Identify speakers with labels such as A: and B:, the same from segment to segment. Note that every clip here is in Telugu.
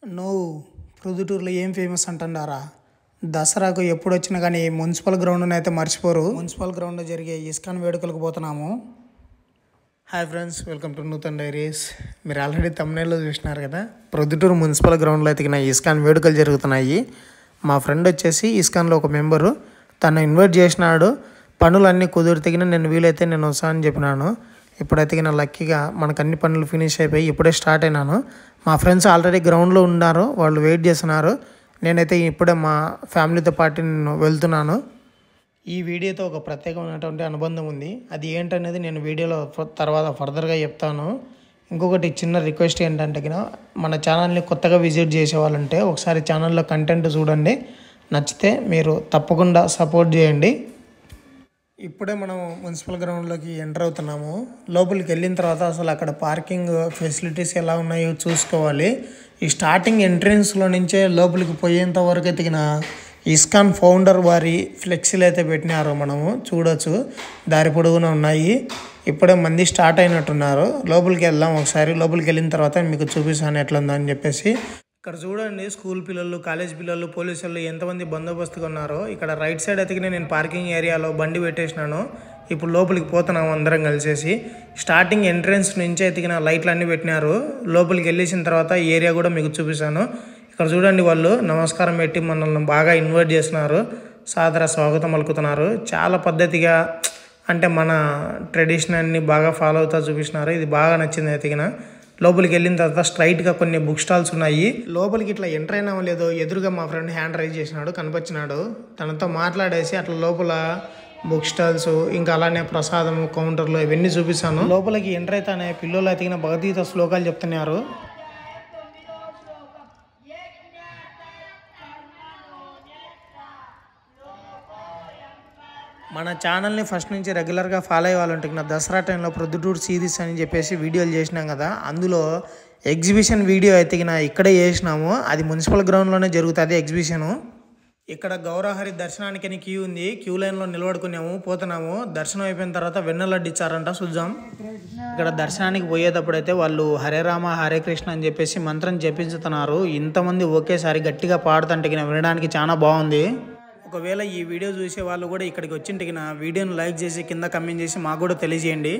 A: నువ్వు ప్రొద్దుటూరులో ఏం ఫేమస్ అంటున్నారా? దసరాకు ఎప్పుడు వచ్చినా కానీ మున్సిపల్ గ్రౌండ్ని అయితే మర్చిపోరు. మున్సిపల్ గ్రౌండ్లో జరిగే ఇస్కాన్ వేడుకలకు పోతున్నాము. Hi friends, welcome to Nutan diaries. మీరు ఆల్రెడీ తమిళనాడులో చూసినారు కదా, ప్రొద్దుటూరు మున్సిపల్ గ్రౌండ్లో అయితే ఇస్కాన్ వేడుకలు జరుగుతున్నాయి. మా ఫ్రెండ్ వచ్చేసి ఇస్కాన్లో ఒక మెంబరు, తను ఇన్వైట్ చేసినాడు. పనులన్నీ కుదిరితే నేను వీలైతే నేను వస్తానని చెప్పినాను. ఇప్పుడైతే నా లక్కీగా మనకు అన్ని పనులు ఫినిష్ అయిపోయి ఇప్పుడే స్టార్ట్ అయినాను. మా ఫ్రెండ్స్ ఆల్రెడీ గ్రౌండ్లో ఉన్నారు, వాళ్ళు వెయిట్ చేస్తున్నారు. నేనైతే ఇప్పుడే మా ఫ్యామిలీతో పాటు నేను వెళ్తున్నాను. ఈ వీడియోతో ఒక ప్రత్యేకమైనటువంటి అనుబంధం ఉంది. అది ఏంటనేది నేను వీడియోలో తర్వాత ఫర్దర్గా చెప్తాను. ఇంకొకటి చిన్న రిక్వెస్ట్ ఏంటంటే మన ఛానల్ని కొత్తగా విజిట్ చేసేవాళ్ళంటే ఒకసారి ఛానల్లో కంటెంట్ చూడండి, నచ్చితే మీరు తప్పకుండా సపోర్ట్ చేయండి. ఇప్పుడే మనం మున్సిపల్ గ్రౌండ్లోకి ఎంటర్ అవుతున్నాము. లోపలికి వెళ్ళిన తర్వాత అసలు అక్కడ పార్కింగ్ ఫెసిలిటీస్ ఎలా ఉన్నాయో చూసుకోవాలి. ఈ స్టార్టింగ్ ఎంట్రెన్స్లో నుంచే లోపలికి పోయేంత వరకు ఎతికిన ఇస్కాన్ ఫౌండర్ వారి ఫ్లెక్సీలు అయితే పెట్టినారు, మనము చూడొచ్చు. దారి పొడుగున ఉన్నాయి. ఇప్పుడే మంది స్టార్ట్ అయినట్టున్నారు. లోపలికి వెళ్దాం ఒకసారి. లోపలికి వెళ్ళిన తర్వాత మీకు చూపిస్తాను ఎట్లుందో అని చెప్పేసి. ఇక్కడ చూడండి, స్కూల్ పిల్లలు, కాలేజ్ పిల్లలు, పోలీసులు ఎంతమంది బందోబస్తుగా ఉన్నారో. ఇక్కడ రైట్ సైడ్ ఎతికిన నేను పార్కింగ్ ఏరియాలో బండి పెట్టేసినాను. ఇప్పుడు లోపలికి పోతున్నాము అందరం కలిసేసి. స్టార్టింగ్ ఎంట్రన్స్ నుంచే ఎతికిన లైట్లు అన్నీ పెట్టినారు. లోపలికి వెళ్ళేసిన తర్వాత ఈ ఏరియా కూడా మీకు చూపిస్తాను. ఇక్కడ చూడండి, వాళ్ళు నమస్కారం పెట్టి మనల్ని బాగా ఇన్వైట్ చేస్తున్నారు, సాదర స్వాగతం పలుకుతున్నారు. చాలా పద్ధతిగా, అంటే మన ట్రెడిషనల్ని బాగా ఫాలో అవుతా చూపిస్తున్నారు. ఇది బాగా నచ్చింది ఎతికిన. లోపలికి వెళ్ళిన తర్వాత స్ట్రైట్గా కొన్ని బుక్ స్టాల్స్ ఉన్నాయి. లోపలికి ఇట్లా ఎంటర్ అయినా లేదో ఎదురుగా మా ఫ్రెండ్ హ్యాండ్ రైజ్ చేసినాడు, కనిపించినాడు. తనతో మాట్లాడేసి అట్లా లోపల బుక్ స్టాల్స్, ఇంకా అలానే ప్రసాదం కౌంటర్లు ఇవన్నీ చూపిస్తాను. లోపలికి ఎంటర్ అయితేనే పిల్లలు ఎతికిన భగవద్గీత శ్లోకాలు చెప్తున్నారు. మన ఛానల్ని ఫస్ట్ నుంచి రెగ్యులర్గా ఫాలో అయ్యే వాళ్ళు ఉంటుంది. నా దసరా టైంలో ప్రొద్దుటూరు సిరీస్ అని చెప్పేసి వీడియోలు చేసినాం కదా, అందులో ఎగ్జిబిషన్ వీడియో అయితే ఇక్కడే చేసినాము. అది మున్సిపల్ గ్రౌండ్లోనే జరుగుతుంది ఎగ్జిబిషను. ఇక్కడ గౌరహరి దర్శనానికి క్యూ ఉంది. క్యూ లైన్లో నిలబడుకున్నాము, పోతున్నాము. దర్శనం అయిపోయిన తర్వాత వెన్నెలడ్డు ఇచ్చారంట, చూద్దాం. ఇక్కడ దర్శనానికి పోయేటప్పుడు అయితే వాళ్ళు హరే రామ హరే కృష్ణ అని చెప్పేసి మంత్రం జపించుతున్నారు. ఇంతమంది ఒకేసారి గట్టిగా పాడుతుంటే వినడానికి చాలా బాగుంది. ఒకవేళ ఈ వీడియో చూసే వాళ్ళు కూడా ఇక్కడికి వచ్చింటే వీడియోని లైక్ చేసి కింద కమెంట్ చేసి మాకు కూడా తెలియజేయండి.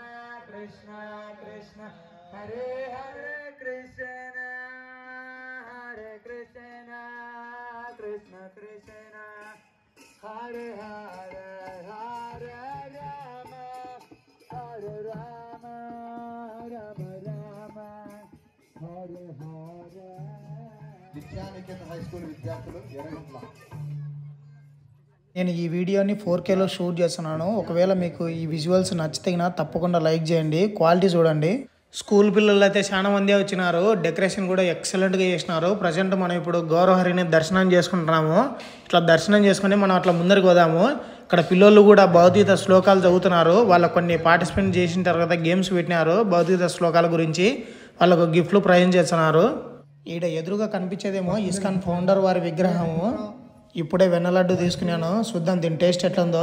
A: నేను ఈ వీడియోని 4Kలో షూట్ చేస్తున్నాను. ఒకవేళ మీకు ఈ విజువల్స్ నచ్చితే తప్పకుండా లైక్ చేయండి. క్వాలిటీ చూడండి. స్కూల్ పిల్లలు అయితే చాలా మంది వచ్చినారు. డెకరేషన్ కూడా ఎక్సలెంట్గా చేసినారు. ప్రజెంట్ మనం ఇప్పుడు గౌరహరిని దర్శనం చేసుకుంటున్నాము. ఇట్లా దర్శనం చేసుకుని మనం అట్లా ముందరికి పోదాము. ఇక్కడ పిల్లలు కూడా భగవద్గీత శ్లోకాలు చదువుతున్నారు. వాళ్ళకు కొన్ని పార్టిసిపేట్ చేసిన తర్వాత గేమ్స్ పెట్టినారు. భగవద్గీత శ్లోకాల గురించి వాళ్ళకు గిఫ్ట్లు ప్రజెంట్ చేస్తున్నారు. ఈడ ఎదురుగా కనిపించేదేమో ఇస్కాన్ ఫౌండర్ వారి విగ్రహము. ఇప్పుడే వెన్నలడ్డు తీసుకున్నాను, చూద్దాం దీని టేస్ట్ ఎట్లుందో.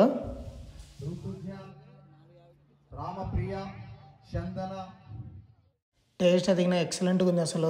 A: టేస్ట్ అది ఎక్సలెంట్గా ఉంది అసలు.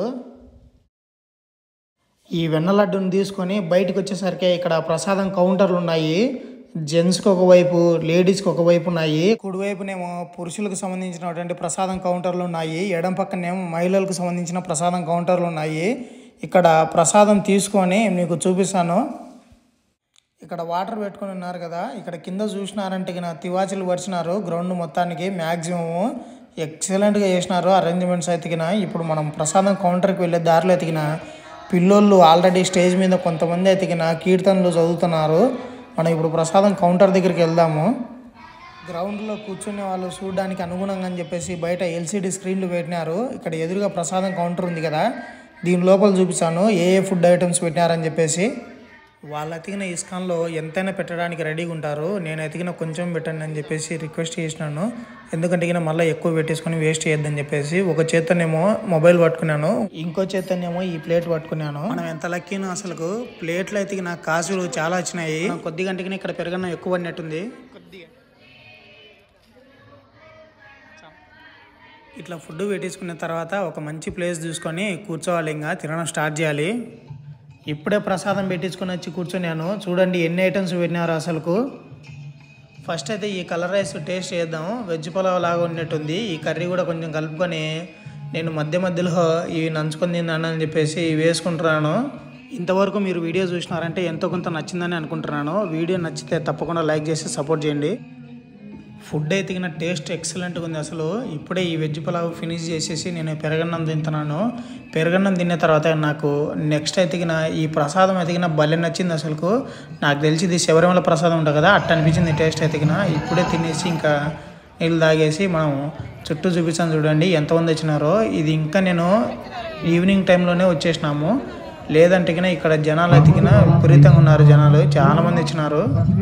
A: ఈ వెన్నలడ్డుని తీసుకొని బయటకు వచ్చేసరికి ఇక్కడ ప్రసాదం కౌంటర్లు ఉన్నాయి. జెంట్స్కి ఒకవైపు, లేడీస్కి ఒకవైపు ఉన్నాయి. కుడివైపునేమో పురుషులకు సంబంధించినటువంటి ప్రసాదం కౌంటర్లు ఉన్నాయి. ఎడం పక్కనేమో మహిళలకు సంబంధించిన ప్రసాదం కౌంటర్లు ఉన్నాయి. ఇక్కడ ప్రసాదం తీసుకొని మీకు చూపిస్తాను. ఇక్కడ వాటర్ పెట్టుకొని ఉన్నారు కదా, ఇక్కడ కింద చూసినారంటే తివాచీలు పరిచినారు గ్రౌండ్ మొత్తానికి. మ్యాక్సిమము ఎక్సలెంట్గా చేసినారు అరేంజ్మెంట్స్ అయితే. ఇప్పుడు మనం ప్రసాదం కౌంటర్కి వెళ్ళే దారిలో ఎతికిన పిల్లోళ్ళు ఆల్రెడీ స్టేజ్ మీద కొంతమంది ఎతికిన కీర్తనలు చదువుతున్నారు. మనం ఇప్పుడు ప్రసాదం కౌంటర్ దగ్గరికి వెళ్దాము. గ్రౌండ్లో కూర్చునే వాళ్ళు చూడడానికి అనుగుణంగా అని చెప్పేసి బయట LCD స్క్రీన్లు పెట్టినారు. ఇక్కడ ఎదురుగా ప్రసాదం కౌంటర్ ఉంది కదా, దీని లోపల చూపిస్తాను ఏ ఫుడ్ ఐటమ్స్ పెట్టినారని చెప్పేసి. వాళ్ళు ఎతికిన ఇస్కాన్లో ఎంతైనా పెట్టడానికి రెడీగా ఉంటారు. నేను ఎతికిన కొంచెం పెట్టండి అని చెప్పేసి రిక్వెస్ట్ చేసినాను. ఎందుకంటే మళ్ళీ ఎక్కువ పెట్టేసుకొని వేస్ట్ చేయొద్దని చెప్పేసి. ఒక చేతనేమో మొబైల్ పట్టుకున్నాను, ఇంకో చేతనేమో ఈ ప్లేట్ పట్టుకున్నాను. మనం ఎంత లక్కీనో అసలు. ప్లేట్లు అయితే నాకు కాసులు చాలా వచ్చినాయి. కొద్ది గంటకి ఇక్కడ పెరగడం ఎక్కువ పడినట్టుంది. ఇట్లా ఫుడ్ పెట్టించుకున్న తర్వాత ఒక మంచి ప్లేస్ చూసుకొని కూర్చోవాలి, ఇంకా తినడం స్టార్ట్ చేయాలి. ఇప్పుడే ప్రసాదం పెట్టించుకొని వచ్చి కూర్చున్నాను. చూడండి ఎన్ని ఐటమ్స్ పెట్టినారు అసలుకు. ఫస్ట్ అయితే ఈ కలర్ రైస్ టేస్ట్ చేద్దాం. వెజ్ పులావ్ లాగా ఉన్నట్టుంది. ఈ కర్రీ కూడా కొంచెం కలుపుకొని నేను మధ్యలో ఇవి నంచుకొని తిన్నాను అని చెప్పేసి వేసుకుంటున్నాను. ఇంతవరకు మీరు వీడియో చూసినారంటే ఎంతో కొంత నచ్చిందని అనుకుంటున్నాను. వీడియో నచ్చితే తప్పకుండా లైక్ చేసి సపోర్ట్ చేయండి. ఫుడ్ అయితే టేస్ట్ ఎక్సలెంట్గా ఉంది అసలు. ఇప్పుడే ఈ వెజ్ పులావ్ ఫినిష్ చేసేసి నేను పెరగన్నం తింటున్నాను. పెరగన్నం తిన్న తర్వాత నాకు నెక్స్ట్ అయితే ఈ ప్రసాదం అయితే భలే నచ్చింది అసలుకు. నాకు తెలిసి ఇది శబరిమల ప్రసాదం ఉంటుంది కదా, అట్ట అనిపించింది టేస్ట్ అయితే. ఇప్పుడే తినేసి ఇంకా నీళ్ళు తాగేసి మనం చుట్టూ చూపించాను. చూడండి ఎంతమంది వచ్చినారో. ఇది ఇంకా నేను ఈవినింగ్ టైంలోనే వచ్చేసినాము. లేదంటే ఇక్కడ జనాలు అయితే విపరీతంగా ఉన్నారు. జనాలు చాలామంది వచ్చినారు.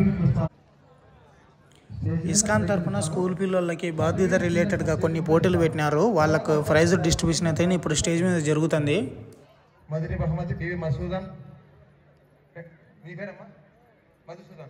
A: ఇస్కాన్ తరఫున స్కూల్ పిల్లలకి బాధ్యత రిలేటెడ్గా కొన్ని పోటీలు పెట్టినారు. వాళ్ళకు ప్రైజ్ డిస్ట్రిబ్యూషన్ అయితే ఇప్పుడు స్టేజ్ మీద జరుగుతుంది.
B: మొదటి బహుమతి పివి మసూదన్, నీ పేరమ్మా మధుసూదన్.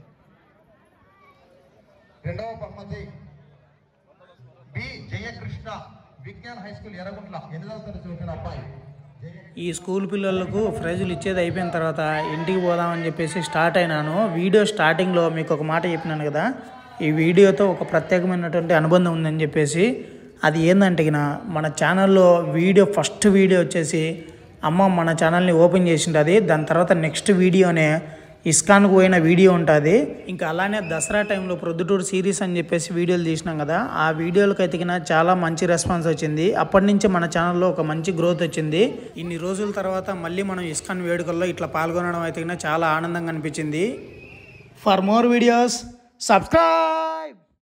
B: రెండవ బహుమతి B Jayakrishna, Vignan high school Erraguntla, 8వ తరగతి చదివిన అబ్బాయి.
A: ఈ స్కూల్ పిల్లలకు ప్రైజులు ఇచ్చేది అయిపోయిన తర్వాత ఇంటికి పోదామని చెప్పేసి స్టార్ట్ అయినాను. వీడియో స్టార్టింగ్లో మీకు ఒక మాట చెప్పినాను కదా, ఈ వీడియోతో ఒక ప్రత్యేకమైనటువంటి అనుబంధం ఉందని చెప్పేసి. అది ఏంటంటే మన ఛానల్లో ఫస్ట్ వీడియో వచ్చేసి అమ్మ మన ఛానల్ని ఓపెన్ చేసింటుంది. దాని తర్వాత నెక్స్ట్ వీడియోనే ఇస్కాన్కు పోయిన వీడియో ఉంటుంది. ఇంకా అలానే దసరా టైంలో ప్రొద్దుటూరు సిరీస్ అని చెప్పేసి వీడియోలు తీసినాం కదా, ఆ వీడియోలకు అయితే చాలా మంచి రెస్పాన్స్ వచ్చింది. అప్పటి నుంచి మన ఛానల్లో ఒక మంచి గ్రోత్ వచ్చింది. ఇన్ని రోజుల తర్వాత మళ్ళీ మనం ఇస్కాన్ వేడుకల్లో ఇట్లా పాల్గొనడం అయితే చాలా ఆనందంగా అనిపించింది. For more videos subscribe.